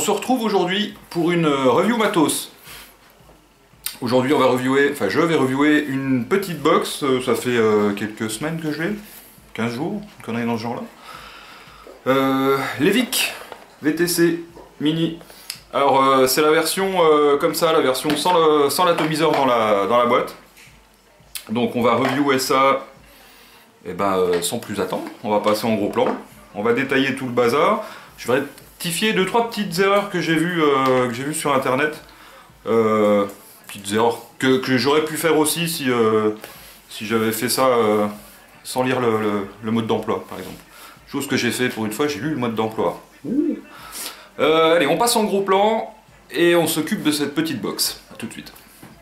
se retrouve aujourd'hui pour une review matos. Aujourd'hui on va reviewer, enfin je vais reviewer une petite box, ça fait quelques semaines que je l'ai, 15 jours, une connerie dans ce genre là. Levic VTC Mini. Alors c'est la version comme ça, la version sans l'atomiseur dans la boîte. Donc on va reviewer ça sans plus attendre, on va passer en gros plan, on va détailler tout le bazar. Je vais rectifier 2-3 petites erreurs que j'ai vues sur internet. Petites erreurs que j'aurais pu faire aussi si j'avais fait ça sans lire le mode d'emploi par exemple. Chose que j'ai fait pour une fois, j'ai lu le mode d'emploi. Allez, on passe en gros plan et on s'occupe de cette petite box. A tout de suite.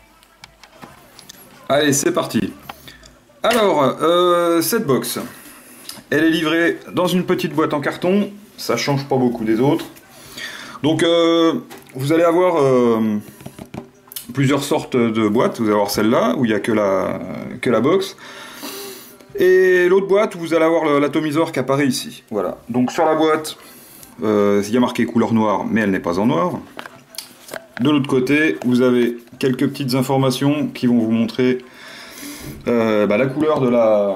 Allez, c'est parti. Alors, cette box, elle est livrée dans une petite boîte en carton. Ça change pas beaucoup des autres. Donc, vous allez avoir plusieurs sortes de boîtes. Vous allez avoir celle-là, où il n'y a que la box. Et l'autre boîte, où vous allez avoir l'atomiseur qui apparaît ici. Voilà. Donc, sur la boîte, il y a marqué couleur noire, mais elle n'est pas en noir. De l'autre côté, vous avez quelques petites informations qui vont vous montrer la couleur de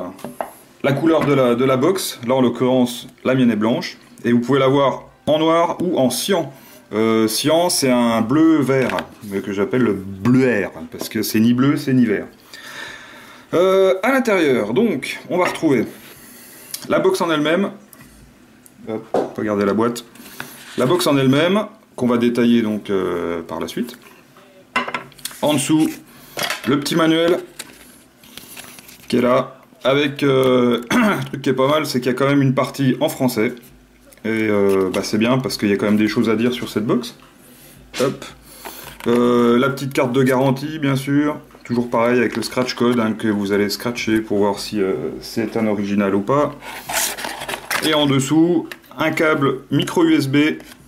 la box. Là, en l'occurrence, la mienne est blanche. Et vous pouvez l'avoir en noir ou en cyan. Cyan, c'est un bleu-vert, que j'appelle le bleu-air, parce que c'est ni bleu, c'est ni vert. À l'intérieur, donc, on va retrouver la box en elle-même. Regardez la boîte. La box en elle-même, qu'on va détailler donc par la suite. En dessous, le petit manuel qui est là, avec un truc qui est pas mal, c'est qu'il y a quand même une partie en français. Et c'est bien parce qu'il y a quand même des choses à dire sur cette box. Hop. La petite carte de garantie, bien sûr. Toujours pareil avec le scratch code que vous allez scratcher pour voir si c'est un original ou pas. Et en dessous, un câble micro USB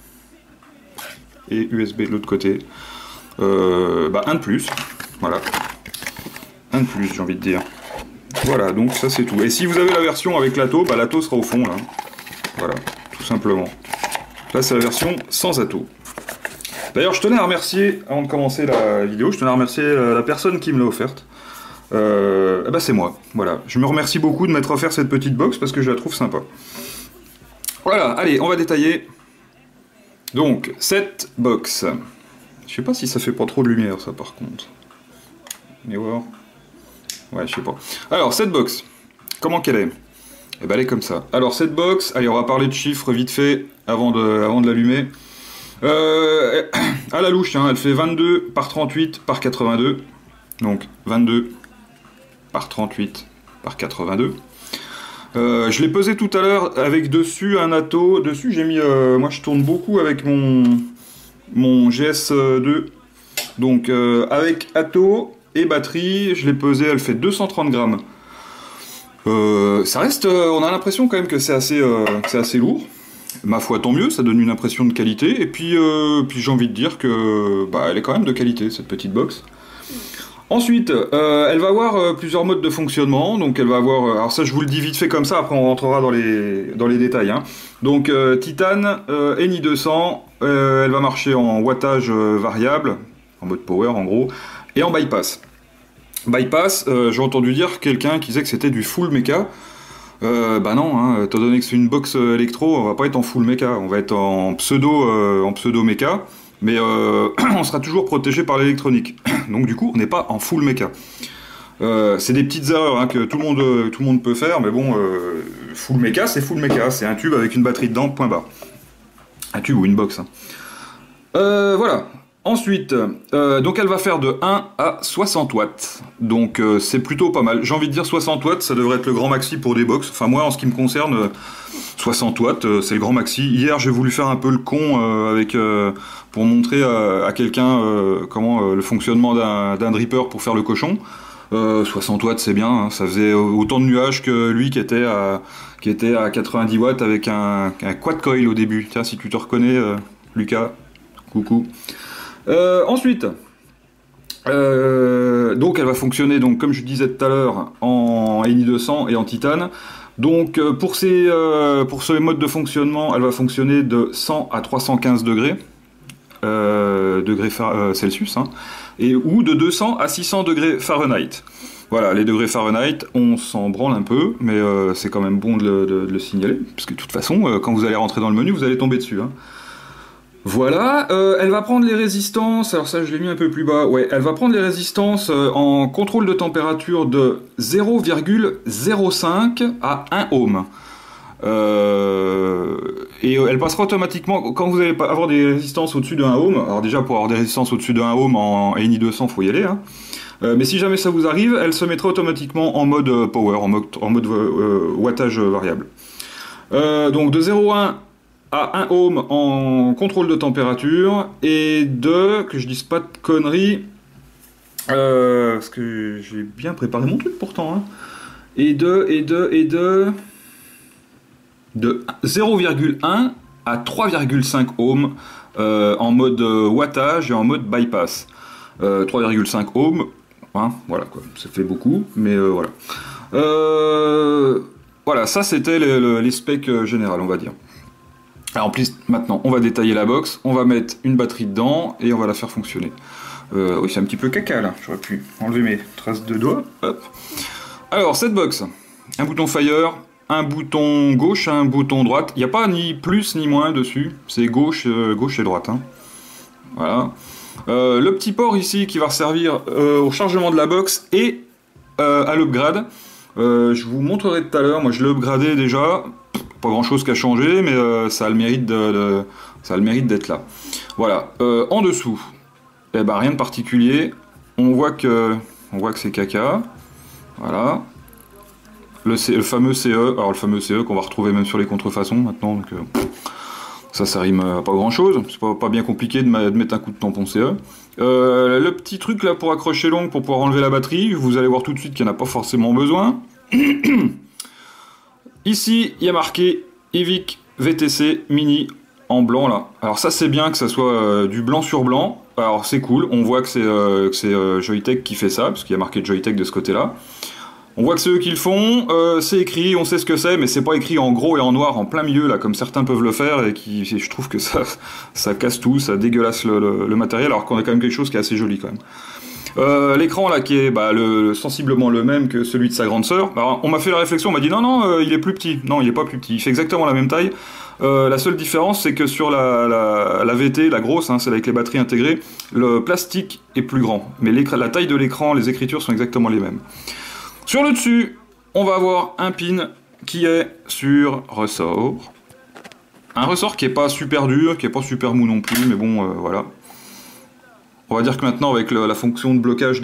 et USB de l'autre côté. Un de plus. Voilà. Un de plus, j'ai envie de dire. Voilà, donc ça c'est tout. Et si vous avez la version avec l'atto, l'atto sera au fond là. Voilà, tout simplement. Là c'est la version sans atto. D'ailleurs je tenais à remercier, avant de commencer la vidéo, je tenais à remercier la personne qui me l'a offerte. C'est moi, voilà. Je me remercie beaucoup de m'être offert cette petite box parce que je la trouve sympa. Voilà, allez, on va détailler. Donc, cette box. Je sais pas si ça fait pas trop de lumière ça par contre. On va voir. Ouais, je sais pas. Alors, cette box, comment qu'elle est? Eh ben, elle est comme ça. Alors, cette box, allez, on va parler de chiffres vite fait, avant de l'allumer. À la louche, hein, elle fait 22 par 38 par 82. Donc, 22 par 38 par 82. Je l'ai pesé tout à l'heure avec dessus un atto. Dessus, j'ai mis... moi, je tourne beaucoup avec mon GS2. Donc, avec atto... et batterie, je l'ai pesée, elle fait 230 grammes. Ça reste, on a l'impression quand même que c'est assez lourd. Ma foi, tant mieux, ça donne une impression de qualité. Et puis j'ai envie de dire que elle est quand même de qualité cette petite box. Ensuite, elle va avoir plusieurs modes de fonctionnement. Donc elle va avoir, alors ça je vous le dis vite fait comme ça. Après on rentrera dans les détails. Hein. Donc titane, Eni 200. Elle va marcher en wattage variable, en mode power en gros. Et en bypass. Bypass, j'ai entendu dire quelqu'un qui disait que c'était du full mecha. Non, hein, étant donné que c'est une box électro, on va pas être en full mecha, on va être en pseudo mecha, mais on sera toujours protégé par l'électronique. Donc du coup, on n'est pas en full mecha. C'est des petites erreurs que tout le monde peut faire, mais bon, full mecha, c'est un tube avec une batterie dedans, point barre. Un tube ou une box. Hein. Voilà. Ensuite, donc elle va faire de 1 à 60 watts, donc c'est plutôt pas mal. J'ai envie de dire 60 watts, ça devrait être le grand maxi pour des box. Enfin moi, en ce qui me concerne, 60 watts, c'est le grand maxi. Hier, j'ai voulu faire un peu le con pour montrer à quelqu'un comment le fonctionnement d'un dripper pour faire le cochon. 60 watts, c'est bien, hein, ça faisait autant de nuages que lui qui était à 90 watts avec un quad coil au début. Tiens, si tu te reconnais, Lucas, coucou. Ensuite, donc elle va fonctionner, donc, comme je disais tout à l'heure, en Eni 200 et en titane. Donc pour ce mode de fonctionnement, elle va fonctionner de 100 à 315 degrés. degrés Celsius, hein, ou de 200 à 600 degrés Fahrenheit. Voilà, les degrés Fahrenheit, on s'en branle un peu, mais c'est quand même bon de le signaler, parce que de toute façon, quand vous allez rentrer dans le menu, vous allez tomber dessus. Hein. Voilà, elle va prendre les résistances, alors ça je l'ai mis un peu plus bas, ouais, elle va prendre les résistances en contrôle de température de 0,05 à 1 ohm. Et elle passera automatiquement, quand vous allez avoir des résistances au-dessus de 1 ohm, alors déjà pour avoir des résistances au-dessus de 1 ohm en ENI 200, faut y aller, hein. Mais si jamais ça vous arrive, elle se mettra automatiquement en mode power, en mode wattage variable. Donc de 0,1 à 1 ohm en contrôle de température, et que je dise pas de conneries, parce que j'ai bien préparé mon truc pourtant, hein, et de 0,1 à 3,5 ohms en mode wattage et en mode bypass. 3,5 ohms, hein, voilà quoi, ça fait beaucoup, mais voilà. Voilà, ça c'était les specs générales, on va dire. Alors en plus, maintenant, on va détailler la box, on va mettre une batterie dedans et on va la faire fonctionner. Oui, c'est un petit peu caca là, j'aurais pu enlever mes traces de doigts. Hop. Alors, cette box, un bouton fire, un bouton gauche, un bouton droite. Il n'y a pas ni plus ni moins dessus, c'est gauche et droite. Hein. Voilà. Le petit port ici qui va servir au chargement de la box et à l'upgrade. Je vous montrerai tout à l'heure, moi je l'ai upgradé déjà. Pas grand chose qu'à changer, mais ça a le mérite d'être là. Voilà. En dessous, eh ben, rien de particulier. On voit que c'est caca. Voilà. Le fameux CE. Alors le fameux CE qu'on va retrouver même sur les contrefaçons maintenant. Donc, ça rime à pas grand chose. C'est pas bien compliqué de mettre un coup de tampon CE. Le petit truc là pour accrocher l'ongle pour pouvoir enlever la batterie. Vous allez voir tout de suite qu'il n'y en a pas forcément besoin. Ici, il y a marqué EVIC VTC Mini en blanc là. Alors ça c'est bien que ça soit du blanc sur blanc. Alors c'est cool, on voit que c'est Joyetech qui fait ça, parce qu'il y a marqué Joyetech de ce côté-là. On voit que c'est eux qui le font, c'est écrit, on sait ce que c'est, mais c'est pas écrit en gros et en noir en plein milieu là, comme certains peuvent le faire, et je trouve que ça casse tout, ça dégueulasse le matériel, alors qu'on a quand même quelque chose qui est assez joli quand même. L'écran là qui est sensiblement le même que celui de sa grande sœur. Alors, on m'a fait la réflexion, on m'a dit non, il est plus petit. Non, il est pas plus petit, il fait exactement la même taille. La seule différence c'est que sur la VT, la grosse, hein, celle avec les batteries intégrées, le plastique est plus grand. Mais la taille de l'écran, les écritures sont exactement les mêmes. Sur le dessus, on va avoir un pin qui est sur ressort. Un ressort qui est pas super dur, qui est pas super mou non plus, mais bon, voilà. On va dire que maintenant, avec la fonction de blocage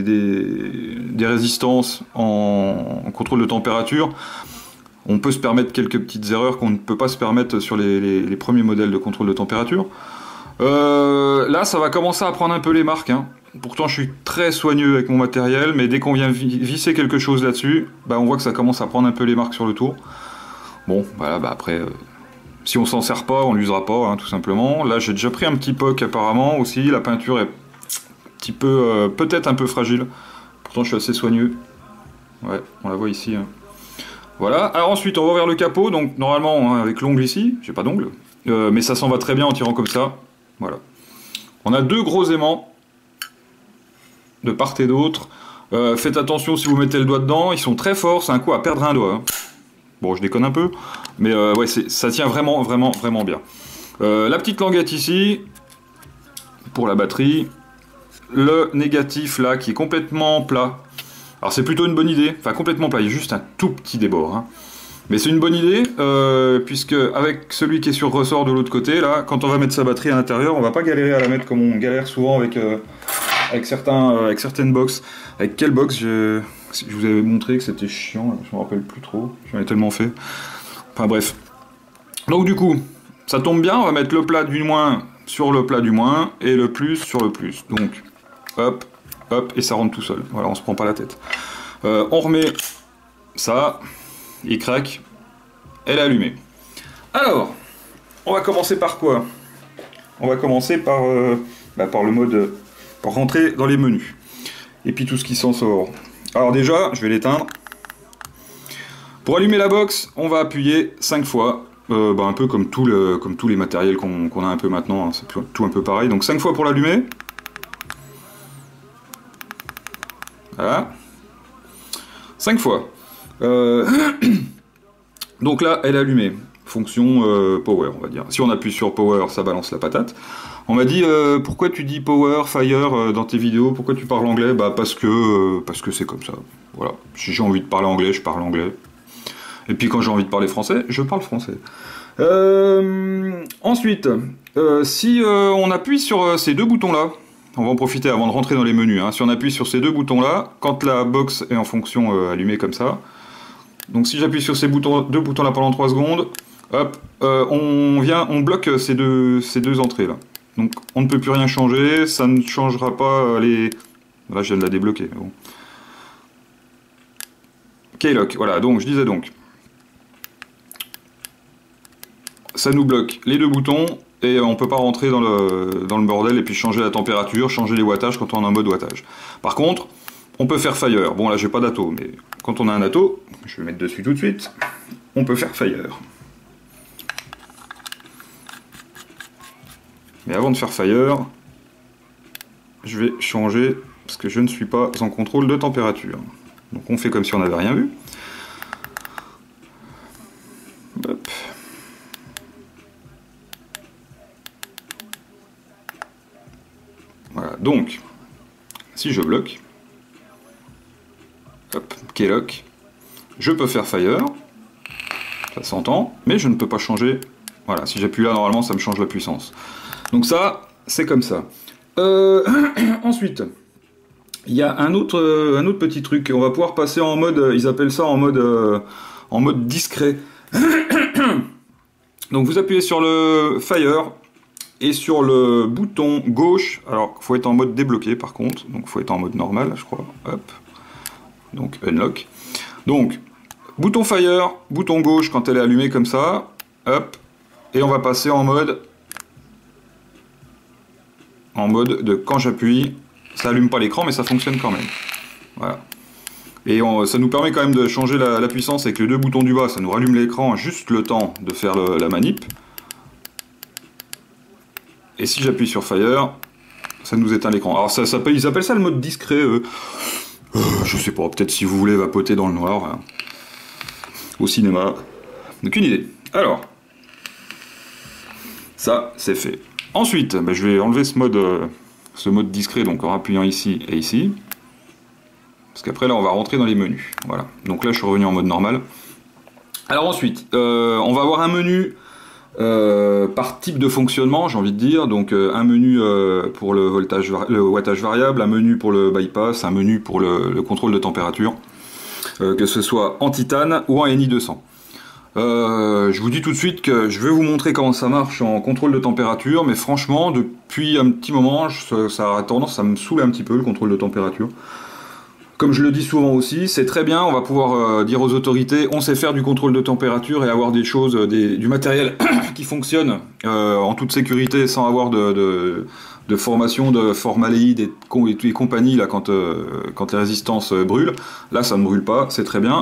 des résistances en contrôle de température, on peut se permettre quelques petites erreurs qu'on ne peut pas se permettre sur les premiers modèles de contrôle de température. Là, ça va commencer à prendre un peu les marques. Hein. Pourtant, je suis très soigneux avec mon matériel, mais dès qu'on vient visser quelque chose là-dessus, on voit que ça commence à prendre un peu les marques sur le tour. Bon, voilà, après... Si on s'en sert pas, on l'usera pas, hein, tout simplement. Là, j'ai déjà pris un petit poc apparemment aussi. La peinture est un petit peu, peut-être un peu fragile. Pourtant, je suis assez soigneux. Ouais, on la voit ici. Hein. Voilà. Alors ensuite, on va vers le capot. Donc normalement, hein, avec l'ongle ici, j'ai pas d'ongle, mais ça s'en va très bien en tirant comme ça. Voilà. On a deux gros aimants de part et d'autre. Faites attention si vous mettez le doigt dedans. Ils sont très forts. C'est un coup à perdre un doigt. Hein. Bon, je déconne un peu, mais ouais, ça tient vraiment bien. La petite languette ici, pour la batterie. Le négatif là, qui est complètement plat. Alors c'est plutôt une bonne idée, enfin complètement plat, il y a juste un tout petit débord. Hein. Mais c'est une bonne idée, puisque avec celui qui est sur ressort de l'autre côté, là, quand on va mettre sa batterie à l'intérieur, on va pas galérer à la mettre comme on galère souvent avec certaines box. Avec quelle box je vous avais montré que c'était chiant, je me rappelle plus trop, j'en ai tellement fait. Enfin bref. Donc du coup, ça tombe bien, on va mettre le plat du moins sur le plat du moins, et le plus sur le plus. Donc, hop, hop, et ça rentre tout seul. Voilà, on se prend pas la tête. On remet ça, il craque, elle est allumée. Alors, on va commencer par quoi? On va commencer par le mode, pour rentrer dans les menus. Et puis tout ce qui s'en sort. Alors déjà, je vais l'éteindre. Pour allumer la box, on va appuyer 5 fois. un peu comme, comme tous les matériels qu'on a un peu maintenant, hein, c'est tout un peu pareil. Donc 5 fois pour l'allumer. Voilà. 5 fois. Donc là, elle est allumée. Fonction power, on va dire. Si on appuie sur power, ça balance la patate. On m'a dit, pourquoi tu dis power, fire dans tes vidéos? Pourquoi tu parles anglais? Bah parce que c'est comme ça. Voilà. Si j'ai envie de parler anglais, je parle anglais. Et puis quand j'ai envie de parler français, je parle français. Ensuite, si on appuie sur ces deux boutons-là, on va en profiter avant de rentrer dans les menus, hein. Si on appuie sur ces deux boutons-là, quand la box est en fonction allumée comme ça, donc si j'appuie sur ces deux boutons-là pendant 3 secondes, hop, on bloque ces deux entrées-là. Donc on ne peut plus rien changer, ça ne changera pas les... Là je viens de la débloquer. Bon. Keylock, voilà, donc je disais donc. Ça nous bloque les deux boutons et on ne peut pas rentrer dans le bordel et puis changer la température, changer les wattages quand on est en mode wattage. Par contre, on peut faire fire. Bon là j'ai pas d'atto, mais quand on a un atto, je vais mettre dessus tout de suite, on peut faire fire. Mais avant de faire fire, je vais changer parce que je ne suis pas en contrôle de température. Donc on fait comme si on n'avait rien vu. Hop. Voilà, donc, si je bloque, hop, keylock, je peux faire fire, ça s'entend, mais je ne peux pas changer. Voilà, si j'appuie là, normalement, ça me change la puissance. Donc ça, c'est comme ça. Ensuite, il y a un autre petit truc. On va pouvoir passer en mode, ils appellent ça en mode discret. Donc vous appuyez sur le fire et sur le bouton gauche. Alors, il faut être en mode débloqué par contre. Donc il faut être en mode normal, je crois. Hop. Donc unlock. Donc bouton fire, bouton gauche quand elle est allumée comme ça. Hop. Et on va passer en mode de quand j'appuie, ça allume pas l'écran mais ça fonctionne quand même. Voilà. Et ça nous permet quand même de changer la puissance avec les deux boutons du bas, ça nous rallume l'écran juste le temps de faire la manip. Et si j'appuie sur fire, ça nous éteint l'écran. Alors ils appellent ça le mode discret. Je sais pas, peut-être si vous voulez vapoter dans le noir, hein, au cinéma. Aucune idée. Alors, ça c'est fait. Ensuite, je vais enlever ce mode discret, donc en appuyant ici et ici. Parce qu'après là on va rentrer dans les menus. Voilà. Donc là je suis revenu en mode normal. Alors ensuite, on va avoir un menu par type de fonctionnement, j'ai envie de dire. Donc un menu pour le wattage variable, un menu pour le bypass, un menu pour le contrôle de température. Que ce soit en titane ou en NI200. Je vous dis tout de suite que je vais vous montrer comment ça marche en contrôle de température, mais franchement, depuis un petit moment, ça a tendance à me saouler un petit peu le contrôle de température. Comme je le dis souvent aussi, c'est très bien, on va pouvoir dire aux autorités, on sait faire du contrôle de température et avoir des choses, du matériel qui fonctionne en toute sécurité sans avoir de formation de formaldéhyde et compagnie là, quand les résistances brûlent. Là, ça ne brûle pas, c'est très bien.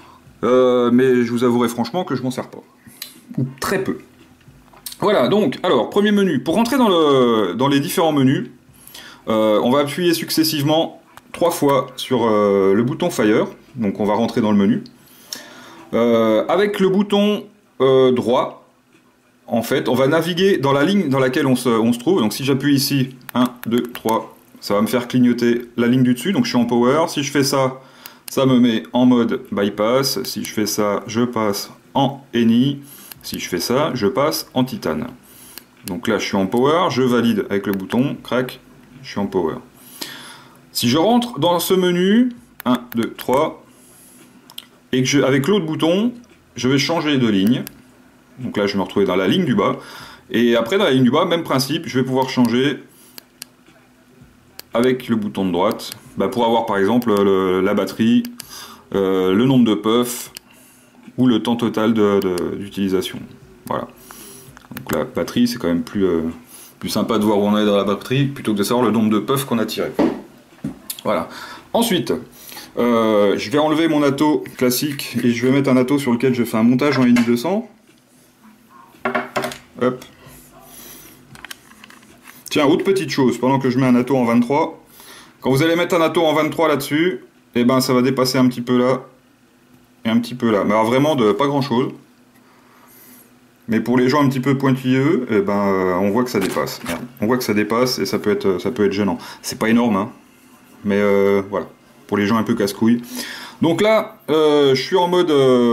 Mais je vous avouerai franchement que je m'en sers pas. Ou très peu. Voilà, donc, alors, premier menu. Pour rentrer dans les différents menus, on va appuyer successivement 3 fois sur le bouton Fire. Donc on va rentrer dans le menu. Avec le bouton droit, en fait, on va naviguer dans la ligne dans laquelle on se trouve. Donc si j'appuie ici, 1, 2, 3, ça va me faire clignoter la ligne du dessus. Donc je suis en Power. Si je fais ça, ça me met en mode bypass. Si je fais ça, je passe en NI. Si je fais ça, je passe en titane. Donc là, je suis en Power. Je valide avec le bouton. Crac, je suis en Power. Si je rentre dans ce menu, 1, 2, 3, et que avec l'autre bouton, je vais changer de ligne. Donc là, je vais me retrouver dans la ligne du bas. Et après, dans la ligne du bas, même principe, je vais pouvoir changer avec le bouton de droite, pour avoir par exemple la batterie, le nombre de puffs ou le temps total d'utilisation. Voilà. Donc la batterie, c'est quand même plus sympa de voir où on est dans la batterie plutôt que de savoir le nombre de puffs qu'on a tiré. Voilà. Ensuite, je vais enlever mon atto classique et je vais mettre un atto sur lequel je fais un montage en NI200. Hop. Tiens, autre petite chose, pendant que je mets un atto en 23, quand vous allez mettre un atto en 23 là-dessus, et ben ça va dépasser un petit peu là, et un petit peu là. Mais alors vraiment de pas grand-chose. Mais pour les gens un petit peu pointilleux, eh ben, on voit que ça dépasse. Merde. On voit que ça dépasse et ça peut être gênant. C'est pas énorme, hein. Mais voilà, pour les gens un peu casse-couilles. Donc là, je suis en mode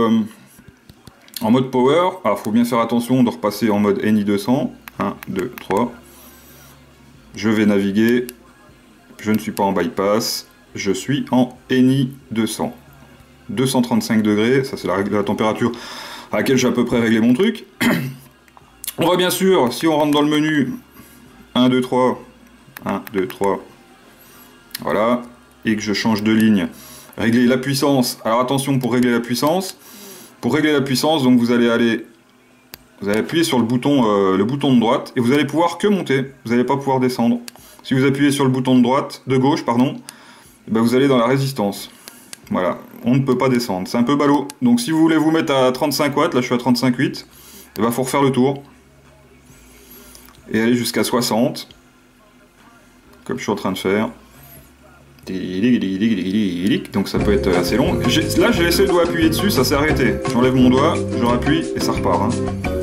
power. Alors, faut bien faire attention de repasser en mode NI 200. 1, 2, 3. Je vais naviguer. Je ne suis pas en bypass. Je suis en NI 200. 235 degrés, ça c'est la température à laquelle j'ai à peu près réglé mon truc. On va bien sûr, si on rentre dans le menu, 1, 2, 3, 1, 2, 3, voilà, et que je change de ligne, régler la puissance. Alors attention, pour régler la puissance, donc vous allez appuyer sur le bouton de droite, et vous allez pouvoir que monter, vous n'allez pas pouvoir descendre. Si vous appuyez sur le bouton de gauche, pardon, ben vous allez dans la résistance. Voilà, on ne peut pas descendre, c'est un peu ballot. Donc si vous voulez vous mettre à 35 watts, là je suis à 35,8, il va falloir refaire le tour. Et aller jusqu'à 60, comme je suis en train de faire. Donc ça peut être assez long. Là j'ai laissé le doigt appuyer dessus, ça s'est arrêté. J'enlève mon doigt, je rappuie et ça repart. Hein.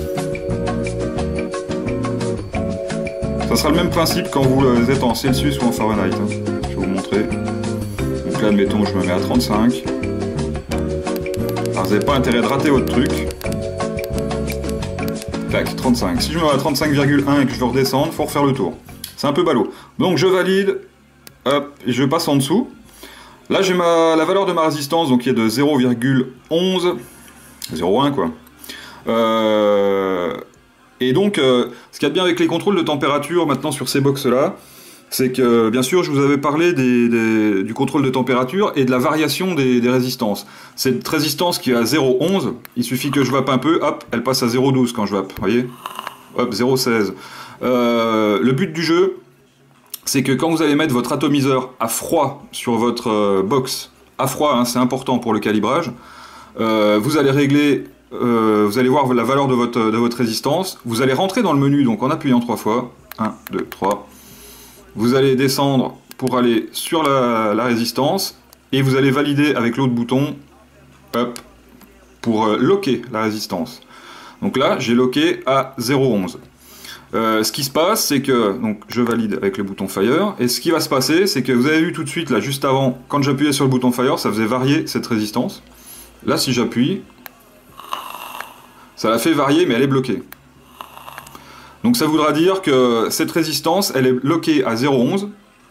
Ça sera le même principe quand vous êtes en Celsius ou en Fahrenheit. Hein. Je vais vous montrer. Donc là admettons je me mets à 35. Alors vous n'avez pas intérêt de rater votre truc. Tac, 35. Si je me mets à 35,1 et que je veux redescendre, il faut refaire le tour. C'est un peu ballot. Donc je valide, hop, et je passe en dessous. Là j'ai la valeur de ma résistance, donc qui est de 0,11, 0,1 quoi. Et donc, ce qu'il y a de bien avec les contrôles de température maintenant sur ces box là, c'est que, bien sûr, je vous avais parlé du contrôle de température et de la variation des résistances. Cette résistance qui est à 0,11, il suffit que je vape un peu, hop, elle passe à 0,12 quand je vape, vous voyez? Hop, 0,16. Le but du jeu, c'est que quand vous allez mettre votre atomiseur à froid sur votre box, à froid, hein, c'est important pour le calibrage, vous allez régler, vous allez voir la valeur de votre résistance, vous allez rentrer dans le menu, donc en appuyant 3 fois, 1, 2, 3, vous allez descendre pour aller sur la résistance et vous allez valider avec l'autre bouton hop, pour locker la résistance. Donc là, j'ai locké à 0,11. Ce qui se passe, c'est que donc je valide avec le bouton Fire et ce qui va se passer, c'est que vous avez vu tout de suite là, juste avant, quand j'appuyais sur le bouton Fire, ça faisait varier cette résistance. Là, si j'appuie, ça la fait varier, mais elle est bloquée. Donc ça voudra dire que cette résistance, elle est bloquée à 0,11.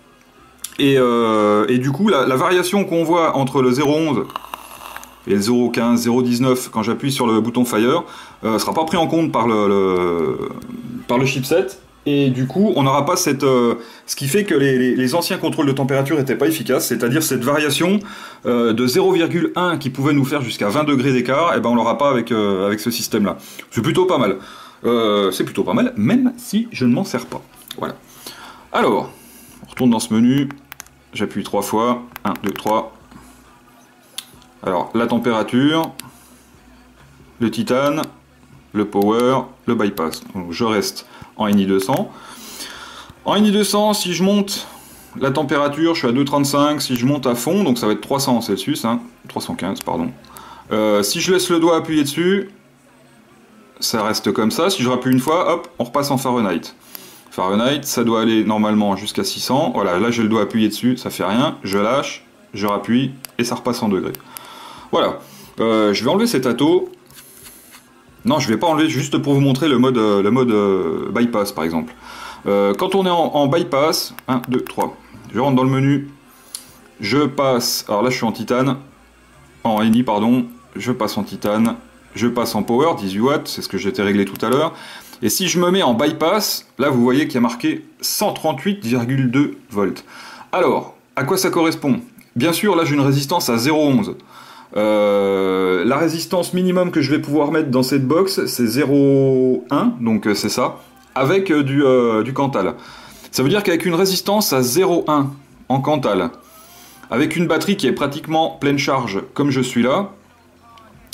Et du coup, la variation qu'on voit entre le 0,11 et le 0,15, 0,19, quand j'appuie sur le bouton Fire, ne sera pas pris en compte par le chipset. Et du coup, on n'aura pas cette... ce qui fait que les anciens contrôles de température n'étaient pas efficaces, c'est-à-dire cette variation de 0,1 qui pouvait nous faire jusqu'à 20 degrés d'écart, et ben on l'aura pas avec ce système-là. C'est plutôt pas mal. Même si je ne m'en sers pas. Voilà. Alors, on retourne dans ce menu, j'appuie 3 fois, 1, 2, 3. Alors, la température, le titane, le power, le bypass. Donc, je reste en NI 200. En NI 200, si je monte la température, je suis à 2,35. Si je monte à fond, donc ça va être 300 Celsius, hein, 315, pardon. Si je laisse le doigt appuyer dessus, ça reste comme ça. Si je rappuie une fois, hop, on repasse en Fahrenheit. Fahrenheit, ça doit aller normalement jusqu'à 600. Voilà, là j'ai le doigt appuyé dessus, ça fait rien. Je lâche, je rappuie et ça repasse en degrés. Voilà. Je vais enlever cet atto. Non, je vais pas enlever, juste pour vous montrer le mode bypass par exemple. Quand on est en bypass, 1, 2, 3. Je rentre dans le menu. Je passe, alors là je suis en titane, en NI pardon. Je passe en titane. Je passe en power, 18 watts, c'est ce que j'étais réglé tout à l'heure. Et si je me mets en bypass, là vous voyez qu'il y a marqué 138,2 volts. Alors, à quoi ça correspond? Bien sûr, là j'ai une résistance à 0,11. La résistance minimum que je vais pouvoir mettre dans cette box, c'est 0,1, donc c'est ça, avec du Cantal. Ça veut dire qu'avec une résistance à 0,1 en Cantal, avec une batterie qui est pratiquement pleine charge, comme je suis là,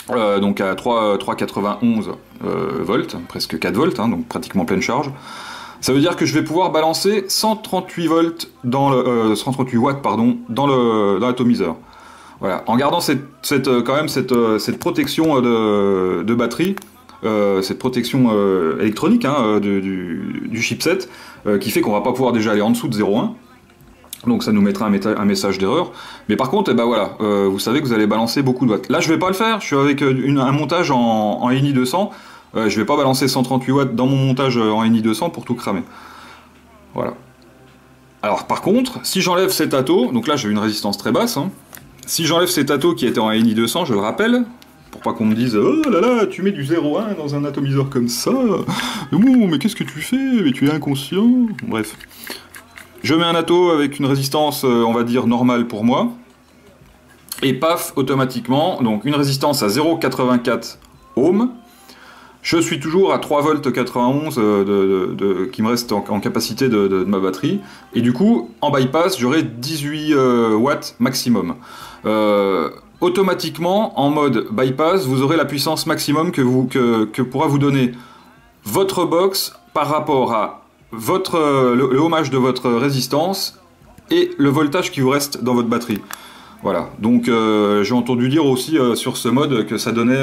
donc à 3,91 volts, presque 4 volts, hein, donc pratiquement pleine charge. Ça veut dire que je vais pouvoir balancer 138 volts 138 watts pardon, dans l'atomiseur. Voilà, en gardant quand même cette protection de batterie, cette protection électronique hein, du chipset, qui fait qu'on va pas pouvoir déjà aller en dessous de 0,1. Donc ça nous mettra un message d'erreur. Mais par contre, eh ben voilà, vous savez que vous allez balancer beaucoup de watts. Là, je vais pas le faire. Je suis avec un montage en INI 200. Je vais pas balancer 138 watts dans mon montage en INI 200 pour tout cramer. Voilà. Alors par contre, si j'enlève cet ato, donc là j'ai une résistance très basse. Hein, si j'enlève cet ato qui était en INI 200, je le rappelle, pour pas qu'on me dise oh là là, tu mets du 0,1 dans un atomiseur comme ça. Mais qu'est-ce que tu fais? Mais tu es inconscient. Bref. Je mets un ato avec une résistance, on va dire, normale pour moi. Et paf, automatiquement, donc une résistance à 0,84 ohms. Je suis toujours à 3 volts 91 qui me reste en capacité de ma batterie. Et du coup, en bypass, j'aurai 18 watts maximum. Automatiquement, en mode bypass, vous aurez la puissance maximum que pourra vous donner votre box par rapport à le ohmage de votre résistance et le voltage qui vous reste dans votre batterie. Voilà, donc j'ai entendu dire aussi sur ce mode que ça donnait...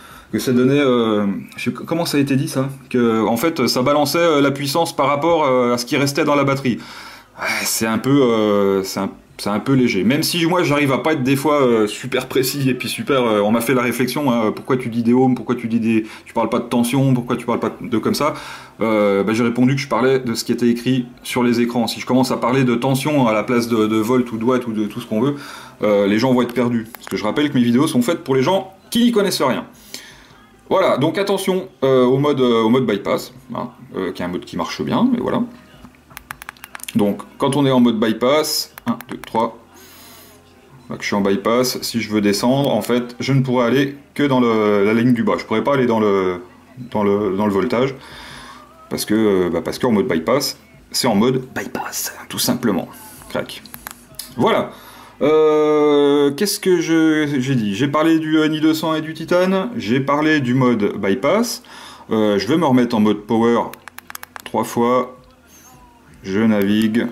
comment ça a été dit ça? Que en fait ça balançait la puissance par rapport à ce qui restait dans la batterie. Ouais, c'est un peu léger. Même si moi j'arrive à pas être des fois super précis et puis super. On m'a fait la réflexion. Hein, pourquoi tu dis des ohms? Pourquoi tu parles pas de tension? Pourquoi tu parles pas de comme ça? J'ai répondu que je parlais de ce qui était écrit sur les écrans. Si je commence à parler de tension à la place de volts ou de watts ou de tout ce qu'on veut, les gens vont être perdus. Parce que je rappelle que mes vidéos sont faites pour les gens qui n'y connaissent rien. Voilà, donc attention au mode bypass, hein, qui est un mode qui marche bien, mais voilà. Donc, quand on est en mode bypass, 1, 2, 3, là que je suis en bypass, si je veux descendre, en fait, je ne pourrai aller que dans la ligne du bas. Je ne pourrai pas aller dans le voltage, parce qu'en mode bypass, c'est en mode bypass, tout simplement. Crac. Voilà. Qu'est-ce que j'ai dit? J'ai parlé du INI 200 et du titane, j'ai parlé du mode bypass, je vais me remettre en mode power 3 fois, je navigue,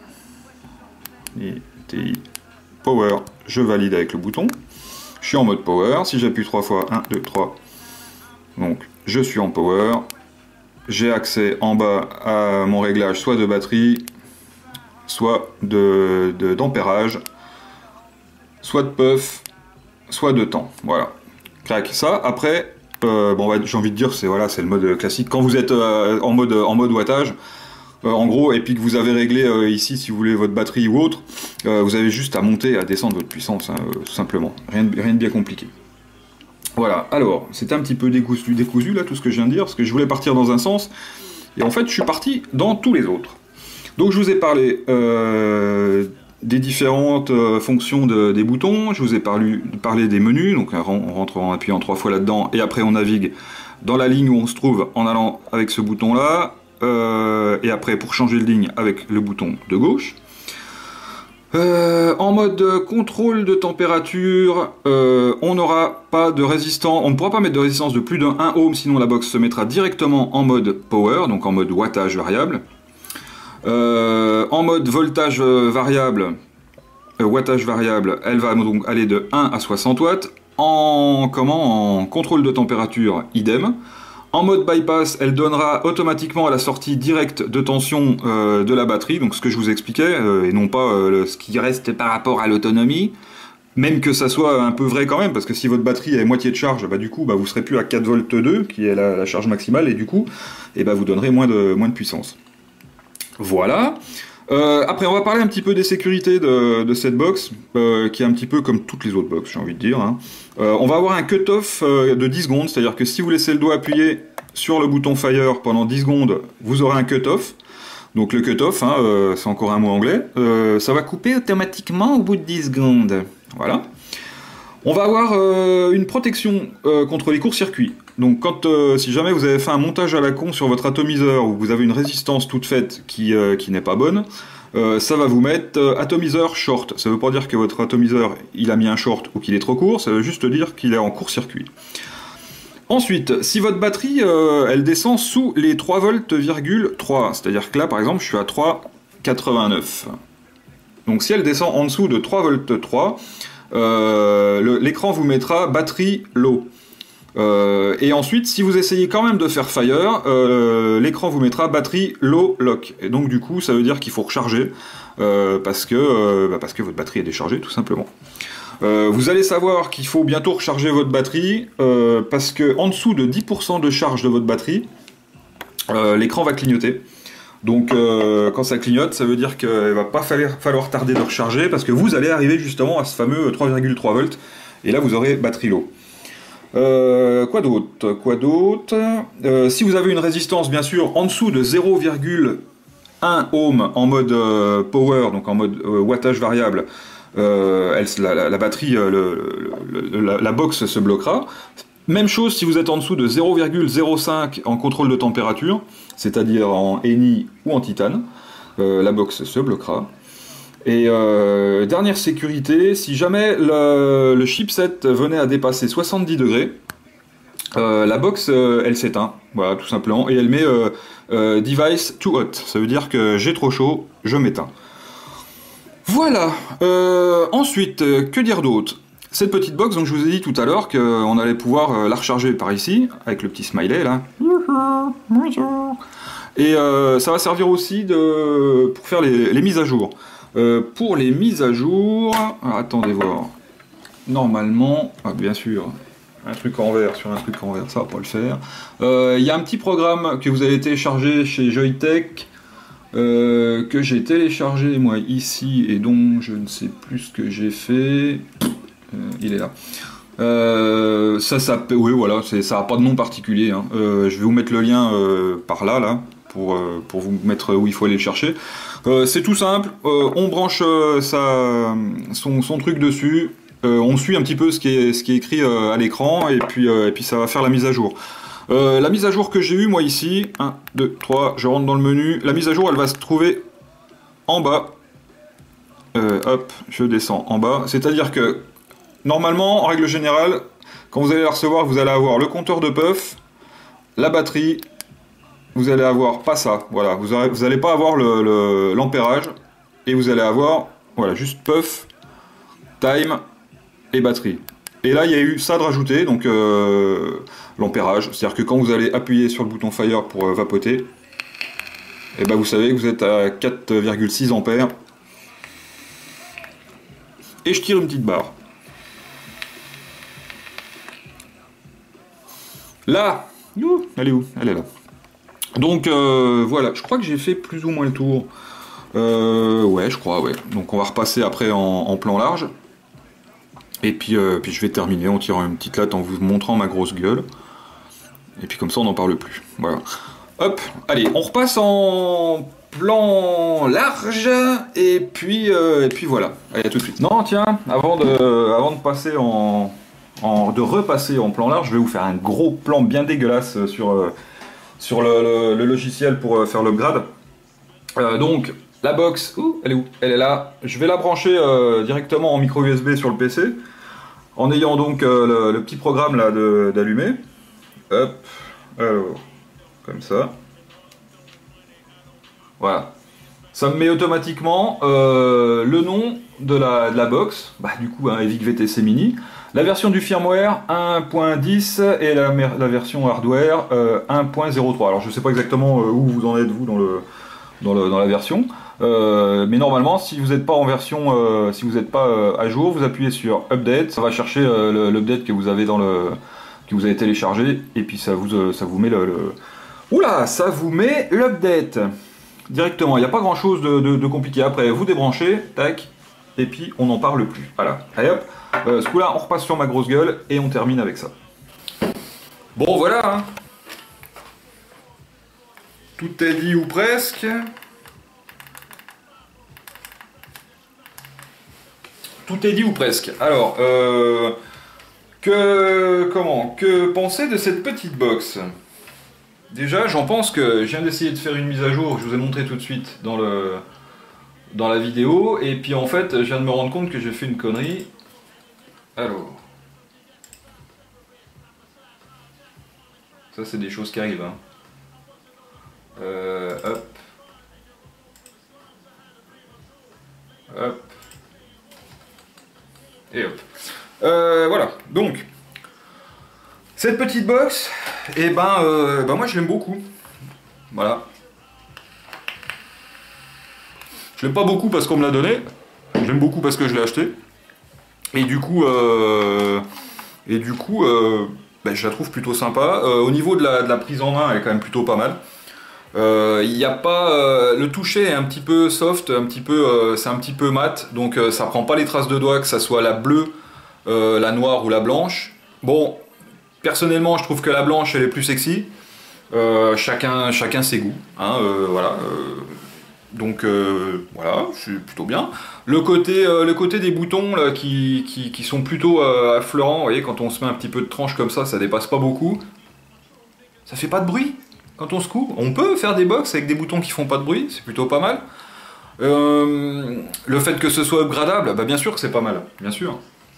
TI, power, je valide avec le bouton, je suis en mode power, si j'appuie 3 fois, 1, 2, 3, donc je suis en power, j'ai accès en bas à mon réglage soit de batterie, soit d'ampérage, soit de puff, soit de temps. Voilà. Crac. Ça, après, j'ai envie de dire, c'est le mode classique. Quand vous êtes en mode wattage, en gros, et puis que vous avez réglé ici, si vous voulez, votre batterie ou autre, vous avez juste à monter et à descendre votre puissance, hein, tout simplement. Rien de bien compliqué. Voilà. Alors, c'était un petit peu décousu, là, tout ce que je viens de dire, parce que je voulais partir dans un sens, et en fait, je suis parti dans tous les autres. Donc, je vous ai parlé des différentes fonctions des boutons, je vous ai parlé des menus, donc on rentre en appuyant 3 fois là-dedans, et après on navigue dans la ligne où on se trouve en allant avec ce bouton-là, et après pour changer de ligne avec le bouton de gauche. En mode contrôle de température, on n'aura pas de résistance, on ne pourra pas mettre de résistance de plus de 1 ohm, sinon la box se mettra directement en mode power, donc en mode wattage variable. En mode voltage variable, wattage variable, elle va donc aller de 1 à 60 watts. En contrôle de température, idem. En mode bypass, elle donnera automatiquement à la sortie directe de tension de la batterie, donc ce que je vous expliquais, et non pas ce qui reste par rapport à l'autonomie. Même que ça soit un peu vrai quand même, parce que si votre batterie est moitié de charge, du coup, vous serez plus à 4 volts 2, qui est la charge maximale, et du coup, vous donnerez moins de puissance. Voilà. Après, on va parler un petit peu des sécurités de cette box, qui est un petit peu comme toutes les autres box, j'ai envie de dire. Hein. On va avoir un cut-off de 10 secondes, c'est-à-dire que si vous laissez le doigt appuyé sur le bouton Fire pendant 10 secondes, vous aurez un cut-off. Donc le cut-off, hein, c'est encore un mot anglais, ça va couper automatiquement au bout de 10 secondes. Voilà. On va avoir une protection contre les courts-circuits. Donc si jamais vous avez fait un montage à la con sur votre atomiseur ou vous avez une résistance toute faite qui n'est pas bonne, ça va vous mettre atomiseur short. Ça ne veut pas dire que votre atomiseur il a mis un short ou qu'il est trop court, ça veut juste dire qu'il est en court-circuit. Ensuite, si votre batterie elle descend sous les 3 volts,3, c'est-à-dire que là par exemple je suis à 3,89. Donc si elle descend en dessous de 3 volts 3, l'écran vous mettra batterie low. Et ensuite, si vous essayez quand même de faire fire, l'écran vous mettra batterie low lock. Et donc du coup, ça veut dire qu'il faut recharger parce que votre batterie est déchargée tout simplement. Vous allez savoir qu'il faut bientôt recharger votre batterie parce que en dessous de 10% de charge de votre batterie, l'écran va clignoter. Donc quand ça clignote, ça veut dire qu'il va pas falloir tarder de recharger parce que vous allez arriver justement à ce fameux 3,3 volts et là vous aurez batterie low. Quoi d'autre si vous avez une résistance bien sûr en dessous de 0,1 ohm en mode power, donc en mode wattage variable, la batterie, la box se bloquera. Même chose si vous êtes en dessous de 0,05 en contrôle de température, c'est-à-dire en Eni ou en titane, la box se bloquera. Et dernière sécurité, si jamais le chipset venait à dépasser 70 degrés, la box elle s'éteint, voilà tout simplement, et elle met device too hot, ça veut dire que j'ai trop chaud, je m'éteins. Voilà, ensuite, que dire d'autre? Cette petite box, donc je vous ai dit tout à l'heure qu'on allait pouvoir la recharger par ici, avec le petit smiley là. Et ça va servir aussi pour faire les mises à jour. Pour les mises à jour, alors, attendez voir. Normalement, bien sûr, un truc en vert sur un truc en vert, ça va pas le faire. Il y a un petit programme que vous allez télécharger chez Joytech, que j'ai téléchargé moi ici et dont je ne sais plus ce que j'ai fait. Il est là. Oui, voilà, ça n'a pas de nom particulier. Hein. Je vais vous mettre le lien par là, pour vous mettre où il faut aller le chercher. C'est tout simple. On branche son truc dessus. On suit un petit peu ce qui est écrit à l'écran et puis ça va faire la mise à jour. La mise à jour que j'ai eue moi ici, 1, 2, 3, je rentre dans le menu. La mise à jour elle va se trouver en bas. Hop, je descends en bas. C'est-à-dire que normalement, en règle générale, quand vous allez la recevoir, vous allez avoir le compteur de puff, la batterie, vous allez avoir pas ça, voilà, vous allez pas avoir l'ampérage, et vous allez avoir, voilà, juste puff, time et batterie. Et là, il y a eu ça de rajouter, donc l'ampérage, c'est-à-dire que quand vous allez appuyer sur le bouton fire pour vapoter, et ben vous savez que vous êtes à 4,6 ampères, et je tire une petite barre. Là, elle est où? Elle est là. Donc voilà, je crois que j'ai fait plus ou moins le tour. Ouais, je crois, ouais. Donc on va repasser après en plan large. Et puis je vais terminer en tirant une petite latte en vous montrant ma grosse gueule. Et puis comme ça on n'en parle plus. Voilà. Hop, allez, on repasse en plan large. Et puis voilà. Allez, à tout de suite. Non, tiens, avant de passer de repasser en plan large, je vais vous faire un gros plan bien dégueulasse sur le logiciel pour faire l'upgrade. Donc la box, elle est où? Elle est là. Je vais la brancher directement en micro USB sur le PC, en ayant donc le petit programme là d'allumer. Hop, alors, comme ça. Voilà. Ça me met automatiquement le nom de la box, du coup un Evic VTC Mini, la version du firmware 1.10 et la version hardware 1.03. Alors je sais pas exactement où vous en êtes vous dans la version, mais normalement si vous n'êtes pas en version, si vous n'êtes pas à jour, vous appuyez sur Update, ça va chercher l'update que vous avez que vous avez téléchargé, et puis ça vous met Oula, ça vous met l'update directement. Il n'y a pas grand chose de compliqué. Après, vous débranchez, tac, et puis on n'en parle plus. Voilà, allez hop, ce coup-là, on repasse sur ma grosse gueule et on termine avec ça. Bon, voilà, hein. Tout est dit ou presque. Tout est dit ou presque. Alors, que penser de cette petite box? Déjà, j'en pense que je viens d'essayer de faire une mise à jour, je vous ai montré tout de suite dans dans la vidéo, et puis en fait je viens de me rendre compte que j'ai fait une connerie. Alors, ça c'est des choses qui arrivent, hein. Hop. Hop. Et hop. Voilà, donc cette petite box, et moi je l'aime beaucoup. Voilà. Je l'aime pas beaucoup parce qu'on me l'a donné, je l'aime beaucoup parce que je l'ai acheté. Et du coup, je la trouve plutôt sympa. Au niveau de la prise en main, elle est quand même plutôt pas mal. Il y a pas, le toucher est un petit peu soft, c'est un petit peu mat, donc ça prend pas les traces de doigts, que ça soit la bleue, la noire ou la blanche. Bon, personnellement, je trouve que la blanche elle est plus sexy. Chacun ses goûts, hein, voilà. Donc voilà, c'est plutôt bien. Le côté des boutons là, qui sont plutôt affleurants, vous voyez, quand on se met un petit peu de tranche comme ça dépasse pas beaucoup. Ça fait pas de bruit quand on se coupe. On peut faire des box avec des boutons qui font pas de bruit, c'est plutôt pas mal. Le fait que ce soit upgradable, bah bien sûr que c'est pas mal, bien sûr.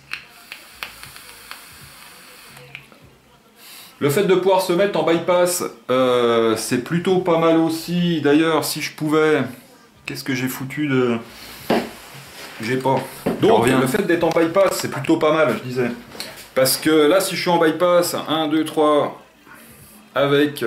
Le fait de pouvoir se mettre en bypass, c'est plutôt pas mal aussi. D'ailleurs, si je pouvais... Qu'est-ce que j'ai foutu de... J'ai pas. Donc, le fait d'être en bypass, c'est plutôt pas mal, je disais. Parce que là, si je suis en bypass, 1, 2, 3, avec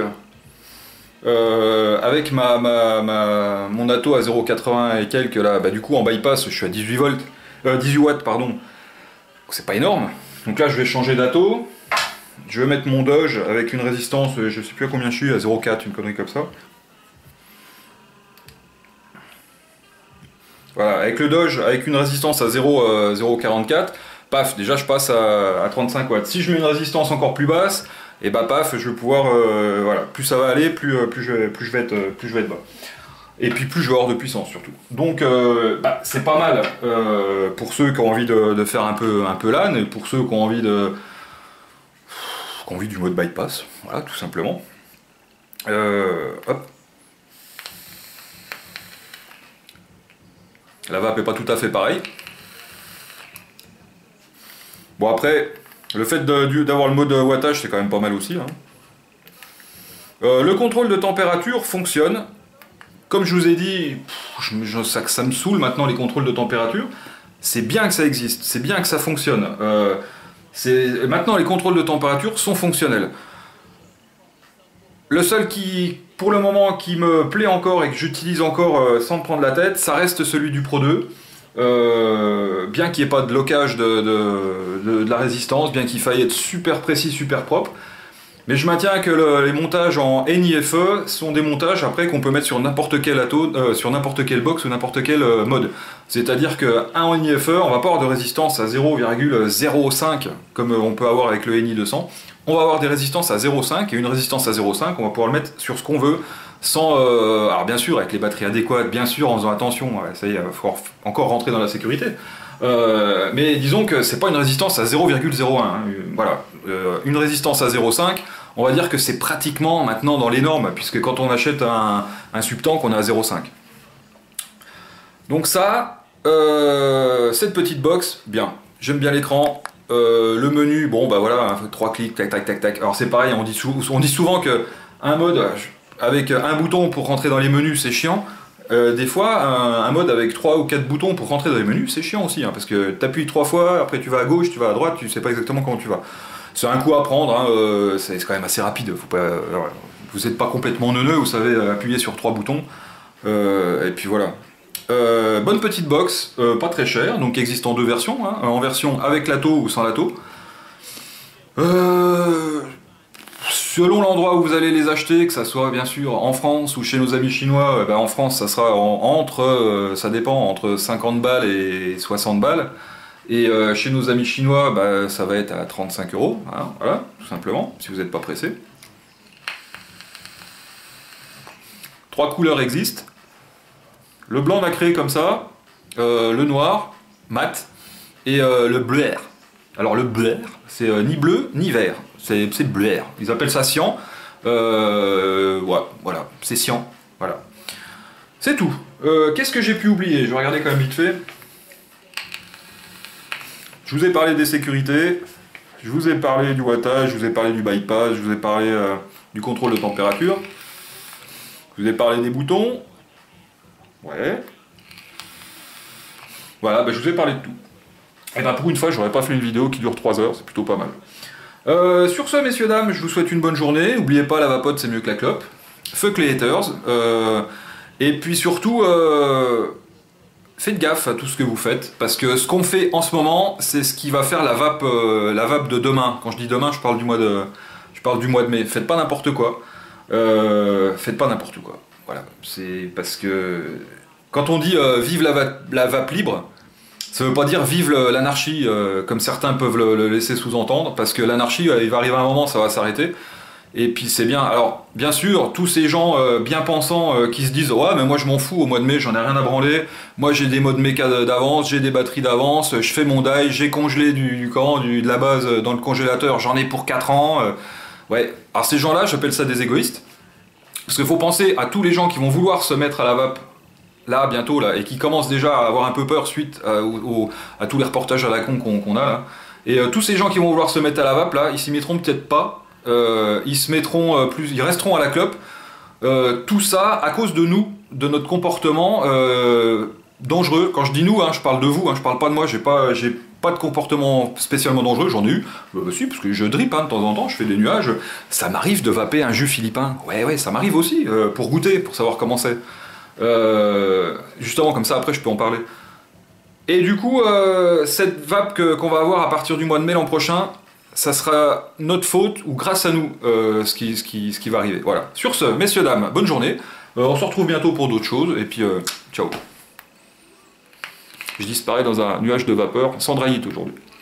mon atto à 0,80 et quelques, là, bah, du coup, en bypass, je suis à 18 volts, 18 watts, pardon. C'est pas énorme. Donc là, je vais changer d'atto. Je vais mettre mon Doge avec une résistance, je sais plus à combien je suis, à 0,4, une connerie comme ça. Voilà, avec le Doge, avec une résistance à 0,44, paf, déjà je passe à 35 watts. Si je mets une résistance encore plus basse, et bah paf, je vais pouvoir, voilà, plus ça va aller, plus je vais être bas. Et puis plus je vais avoir de puissance surtout. Donc c'est pas mal pour ceux qui ont envie de faire un peu LAN, et pour ceux qui ont envie du mode bypass, voilà, tout simplement. Hop. La vape est pas tout à fait pareil. Bon après, le fait d'avoir le mode wattage, c'est quand même pas mal aussi, hein. Le contrôle de température fonctionne. Comme je vous ai dit, ça me saoule maintenant les contrôles de température. C'est bien que ça existe, c'est bien que ça fonctionne. Maintenant les contrôles de température sont fonctionnels. Le seul qui, pour le moment, qui me plaît encore et que j'utilise encore sans me prendre la tête, ça reste celui du Pro 2. Bien qu'il n'y ait pas de locage de la résistance, bien qu'il faille être super précis, super propre. Mais je maintiens que les montages en NIFE sont des montages après qu'on peut mettre sur n'importe quel sur n'importe quelle box ou n'importe quel mode. C'est-à-dire qu'un NIFE, on va pas avoir de résistance à 0,05 comme on peut avoir avec le NI 200. On va avoir des résistances à 0,5 et une résistance à 0,5, on va pouvoir le mettre sur ce qu'on veut, sans... alors bien sûr, avec les batteries adéquates, bien sûr, en faisant attention, ça y est, il faut encore rentrer dans la sécurité. Mais disons que c'est pas une résistance à 0,01, hein, voilà. Une résistance à 0,5, on va dire que c'est pratiquement maintenant dans les normes, puisque quand on achète un subtank, on est à 0,5. Donc ça, cette petite box, bien. J'aime bien l'écran. Le menu, bon bah voilà, 3 clics, tac tac tac tac. Alors c'est pareil, on dit souvent que un mode avec un bouton pour rentrer dans les menus c'est chiant. Des fois, un mode avec 3 ou 4 boutons pour rentrer dans les menus c'est chiant aussi, hein, parce que tu appuies 3 fois, après tu vas à gauche, tu vas à droite, tu sais pas exactement comment tu vas. C'est un coup à prendre, hein, c'est quand même assez rapide. Faut pas, vous n'êtes pas complètement neuneux, vous savez appuyer sur 3 boutons. Et puis voilà. Bonne petite box, pas très chère, donc existe en 2 versions, hein, en version avec l'atto ou sans l'atto. Selon l'endroit où vous allez les acheter, que ça soit bien sûr en France ou chez nos amis chinois, en France ça sera ça dépend, entre 50 balles et 60 balles. Et chez nos amis chinois, ça va être à 35 €, hein, voilà, tout simplement, si vous n'êtes pas pressé. 3 couleurs existent. Le blanc nacré comme ça, le noir, mat, et le bleu. Alors le bleu, c'est ni bleu ni vert, c'est bleu. Ils appellent ça cyan. Ouais, voilà, c'est cyan. Voilà. C'est tout. Qu'est-ce que j'ai pu oublier? Je vais regarder quand même vite fait. Je vous ai parlé des sécurités, je vous ai parlé du wattage, je vous ai parlé du bypass, je vous ai parlé du contrôle de température, je vous ai parlé des boutons. Ouais. Voilà, bah, je vous ai parlé de tout. Et ben pour une fois, j'aurais pas fait une vidéo qui dure 3 heures, c'est plutôt pas mal. Sur ce, messieurs, dames, je vous souhaite une bonne journée. N'oubliez pas, la vapote, c'est mieux que la clope. Fuck les haters. Et puis surtout, faites gaffe à tout ce que vous faites, parce que ce qu'on fait en ce moment, c'est ce qui va faire la vape de demain. Quand je dis demain, je parle du mois de mai. Faites pas n'importe quoi. Faites pas n'importe quoi. Voilà. C'est parce que quand on dit vive la vape libre, ça veut pas dire vive l'anarchie, comme certains peuvent le laisser sous-entendre, parce que l'anarchie, il va arriver un moment, ça va s'arrêter. Et puis c'est bien, alors bien sûr, tous ces gens bien pensants qui se disent ouais mais moi je m'en fous, au mois de mai j'en ai rien à branler, moi j'ai des modes méca d'avance, j'ai des batteries d'avance, je fais mon die, j'ai congelé de la base dans le congélateur, j'en ai pour 4 ans. Ouais, alors ces gens-là, j'appelle ça des égoïstes, parce qu'il faut penser à tous les gens qui vont vouloir se mettre à la vape là bientôt là, et qui commencent déjà à avoir un peu peur suite à tous les reportages à la con qu'on a là. Et tous ces gens qui vont vouloir se mettre à la vape là, ils s'y mettront peut-être pas. Ils resteront à la clope. Tout ça à cause de nous, de notre comportement dangereux. Quand je dis nous, hein, je parle de vous, hein, je parle pas de moi. J'ai pas de comportement spécialement dangereux. J'en ai eu, si, parce que je drip hein, de temps en temps. Je fais des nuages. Ça m'arrive de vaper un jus philippin. Ouais, ça m'arrive aussi pour goûter, pour savoir comment c'est. Justement, comme ça, après, je peux en parler. Et du coup, cette vape qu'on va avoir à partir du mois de mai l'an prochain, ça sera notre faute ou grâce à nous ce qui va arriver. Voilà. Sur ce, messieurs, dames, bonne journée. On se retrouve bientôt pour d'autres choses. Et puis, ciao. Je disparais dans un nuage de vapeur. Sandraillite aujourd'hui.